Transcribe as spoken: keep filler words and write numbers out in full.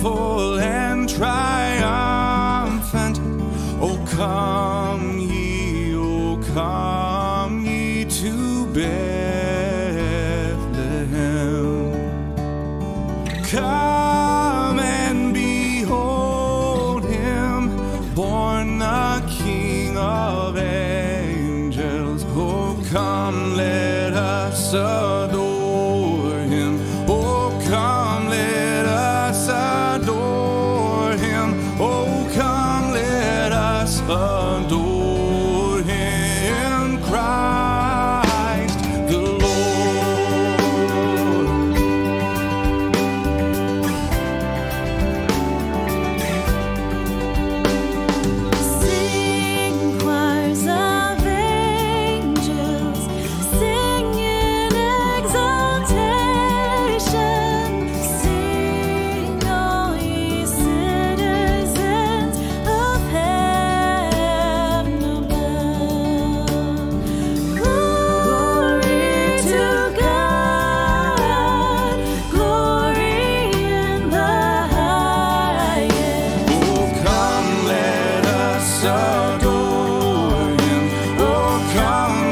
joyful and triumphant. O come ye, O come ye to Bethlehem. Come and behold him, born the King of angels. Oh, come, let us adore him. Oh, come, let us adore him. Oh, come, let us adore him, Christ the Lord. Sing, choirs of angels, sing in exaltation. Sing, all ye citizens of heaven above. Glory to God, glory in the highest. Oh, come, let us adore him. Oh, come,